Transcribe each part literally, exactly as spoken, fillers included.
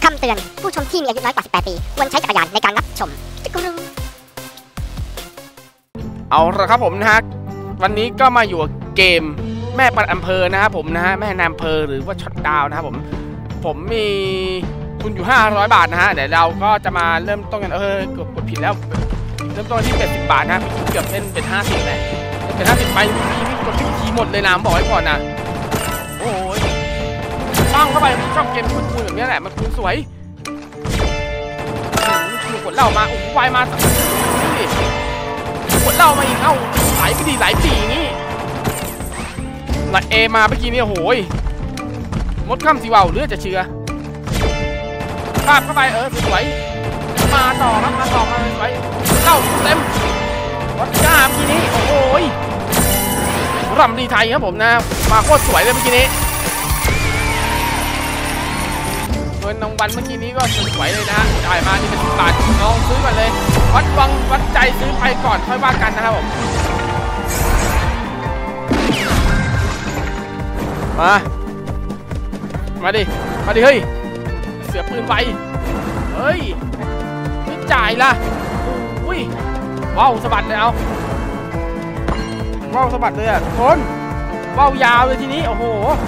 คำเตือนผู้ชมที่มีอายุน้อยกว่าสิบแปดปีควรใช้จักรยานในการรับชมเอาละครับผมนะฮะวันนี้ก็มาอยู่เกมแม่ปลัดอำเภอนะครับผมนะฮะแม่นายอำเภอหรือว่าช็อตดาวนะครับผมผมมีทุนอยู่ห้าร้อยบาทนะฮะเดี๋ยวเราก็จะมาเริ่มต้นกันเออกดกดผิดแล้วเริ่มต้นที่เป็ดสิบบาทนะเกือบเล่นเป็ดห้าสิบเลยเป็ดห้าสิบไปมีกดผิดทีหมดเลยนะบอกไว้ก่อนนะโอ้ยตั้งเข้าไปชอบเกมคูณๆแบบนี้แหละมันคูณสวยกดเหล้ามาโอ้ยวายมาดิกดเหล้ามาอีกเอ้าไหลไปดีไหลปีอย่างนี้ไหลเอมาเมื่อกี้นี่โอ้ยมดข้ามสีว่าวเลือดจะเชื่อภาพเข้าไปเออสวยมาต่อครับมาต่อมาสวยเหล้าเต็มวัดก้าเมื่อกี้นี้โอ้โหรำดีไทยครับผมนะมาโคตรสวยเลยเมื่อกี้นี้เงินรางวัลเมื่อกี้นี้ก็สวยเลยนะจ่ายมานี่เป็นสิบบาทลองซื้อก่อนเลยวัดวังวัดใจซื้อไปก่อนค่อยว่ากันนะครับผมมามาดิมาดิเฮ้ยเสือปืนไวเฮ้ยไม่จ่ายล่ะอุ้ยว้าวสะบัดเลยเอาว้าวสะบัดเลยอ่ะทุกคนว้าวยาวเลยทีนี้โอ้โห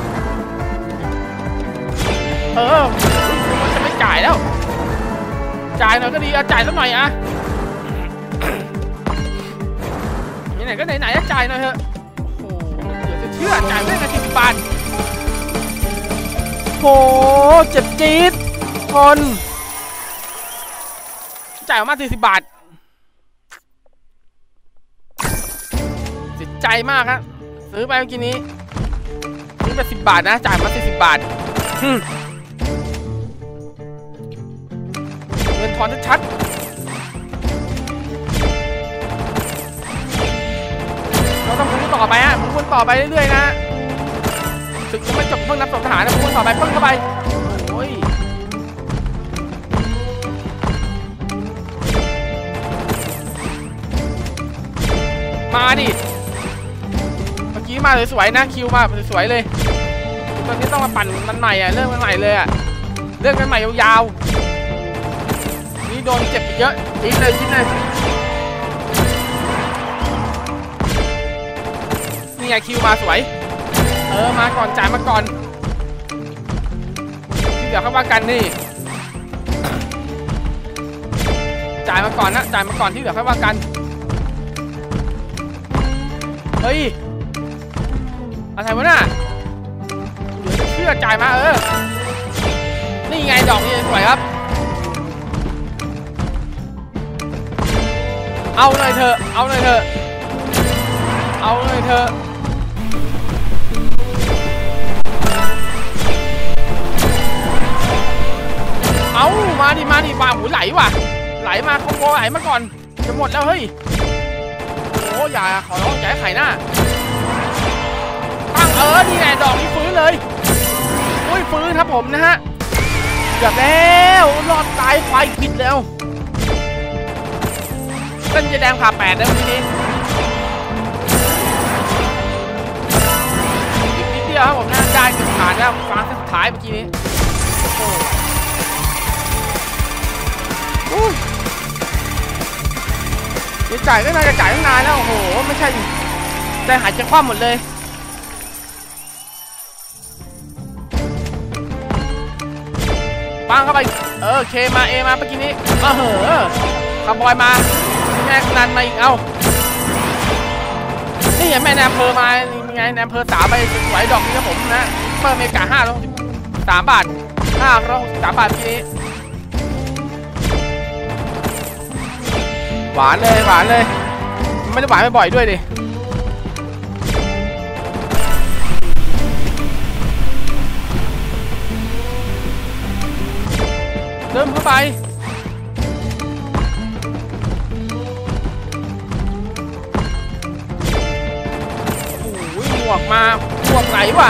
เออมันจะไม่จ่ายแล้วจ่ายหน่อยก็ดีอ่ะจ่ายสักหน่อยอ่ะไหนๆก็ไหนๆจะจ่ายหน่อยเถอะโอ้โหเดี๋ยวจะเชื่อจ่ายได้แค่สิบบาทโหเจ็บจี๊ดทนจ่ายออกมาสี่สิบบาทเสียใจมากครับซื้อไปเมื่อกี้นี้ซื้อไปสิบบาทนะจ่ายมาสี่สิบบาทเงินทอนชัดๆเราต้องพุ่งต่อไปฮะพุ่งต่อไปเรื่อยๆนะถึงจะไม่จบเพิ่งนับศพทหารนะพุ่งต่อไปพุ่งเข้าไปโอ้ยมาดิเมื่อกี้มาสวยๆนะคิวมาสวยๆเลยตอนนี้ต้องมาปั่นมันใหม่อ่ะเรื่องมันใหม่เลยอ่ะเรื่องมันใหม่ยาวๆนี่โดนเจ็บเยอะชิ้นเลยชิ้นเลยนี่ไงคิวมาสวยเออมาก่อนจ่ายมาก่อนที่เดี๋ยวเขาว่ากันนี่จ่ายมาก่อนนะจ่ายมาก่อนที่เดี๋ยวเขาว่ากันเฮ้ยอะไรวะน่ะเดี๋ยวจะเชื่อจ่ายมาเออนี่ไงดอกนี่สวยครับเอาเลยเถอะเอาเลยเถอะเอาเลยเถอะเอามาดิมาดิว่าหูไหลว่ะไหลมาคอมโบไหลมาก่อนจะหมดแล้วเฮ้ยโอ้อย่าขอร้องอย่าให้ไข่หน้าตั้งเออนี่ไงดอกนี้ฟื้นเลยอุ้ยฟื้นครับผมนะฮะเกือบแล้วรอดตายควายผิดแล้วเส้นจะแดงผ่าแปดแล้วทีนี้อีกนิดเดียวครับผมนะได้จุดผ่านแล้วฟ้าสุดท้ายเมื่อกี้นี้โอ้จะจ่ายก็น่าจะจ่ายตั้งนานแล้วโอ้โหไม่ใช่ใจหายใจคว่ำหมดเลยปังเข้าไปเออเคมาเอมาเมื่อกี้นี้เออเหอะขบอยมาแม่นันมาอีกเอ้านี่ไงแม่นายอำเภอมาไงนายอำเภอสามไปสวยดอกนี้ครับผมนะเพิ่มเมกาห้าร้อยสามบาทห้าร้อยสามบาททีนี้หวานเลยหวานเลยไม่ได้หวานไม่บ่อยด้วยดิเริ่มเข้าไปโอ้ยหมวกมาหมวกไหลว่ะ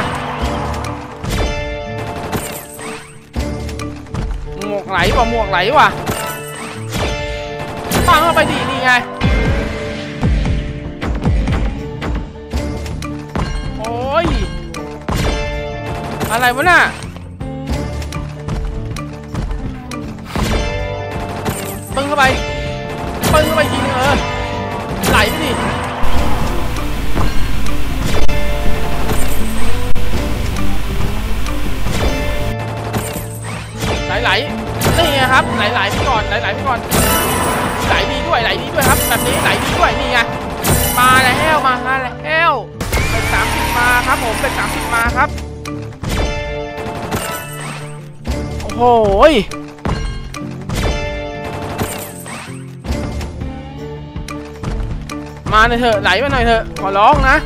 หมวกไหลว่ะหมวกไหลว่ะตั้งเข้าไปดีนี่ไงโอ้ยอะไรวะน่ะ โปึ้งเข้าไปปึ้งเข้าไปยิงเออไหลไปดิไหลๆนี่ไงครับไหลๆไปก่อนไหลๆไปก่อนไหลดีด้วยไหลดีด้วยครับแบบนี้ไหลดีด้วยนี่ไงมาแล้วมาแล้วเป็นสามสิบมาครับผมเป็นสามสิบมาครับโอ้โหมาหน่อยเถอะไหลมาหน่อยเถอะขอร้องนะ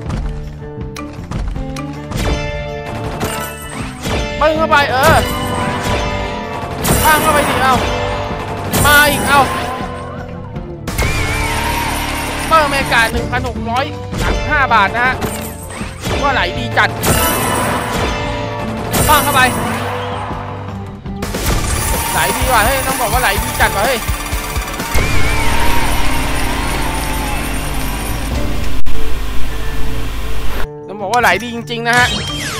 ปึ้งเข้าไปเออข้างเข้าไปดิเอามาอีกเอาเพิ่มเมกา หนึ่งพันหกร้อยสามสิบห้า บาทนะฮะว่าไหลดีจัดบ้างเข้าไปไหลดีว่ะเฮ้ยต้องบอกว่าไหลดีจัดว่ะเฮ้ยต้องบอกว่าไหลดีจริงๆนะฮะ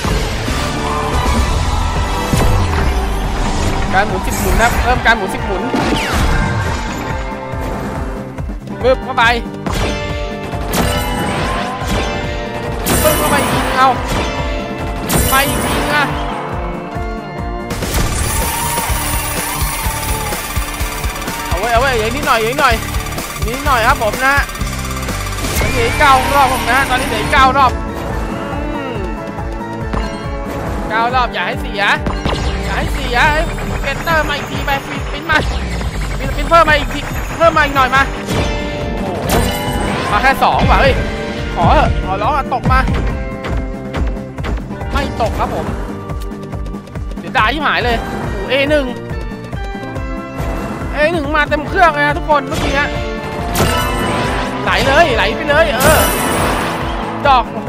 การหมุนสิบหมุนครับเริ่มการหมุนสิบหมุนปึ๊บเข้าไปปึ๊บเข้าไปยิงเอาไปยิงอ่ะเอาไว้เอาไว้อย่างนี้หน่อยอย่างนี้หน่อยนิดหน่อยครับผมนะตอนนี้เหลือเก้ารอบผมนะตอนนี้เหลือเก้ารอบเก้ารอบอย่าให้เสียอย่าให้เสียเกตเตอร์มาอีกทีไปปิ้นมาปิ้นปิ้นเพิ่มมาอีกทีเพิ่มมาอีกหน่อยมาโอ้มาแค่สองว่ะเฮ้ยขอเถอะขอร้องตกมาไม่ตกครับผมเดี๋ยวด่าที่หายเลยโอ้เอหนึ่งเอหนึ่งมาเต็มเครื่องเลยนะทุกคนเมื่อกี้เนี้ยไหลเลยไหลไปเลยเออดอกโอ้โห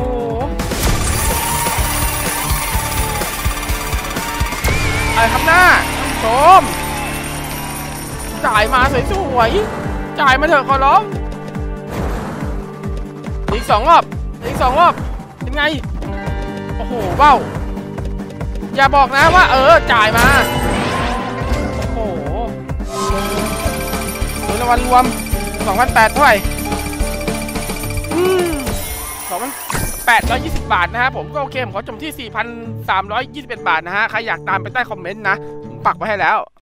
อะไรครับหน้าโสมจ่ายมาสวยๆจ่ายมาเถอะขอร้องอีกสองรอบอีกสองรอบเป็นไงโอ้โหเบ้าอย่าบอกนะว่าเออจ่ายมาโอ้โหเงินรางวัลรวม สองพันแปดร้อย เท่าไหร่อืม สองพันแปดร้อยยี่สิบ บาทนะฮะผมก็โอเคผมขอจบที่ สี่พันสามร้อยยี่สิบเอ็ด บาทนะฮะใครอยากตามไปใต้คอมเมนต์นะผมปักไว้ให้แล้ว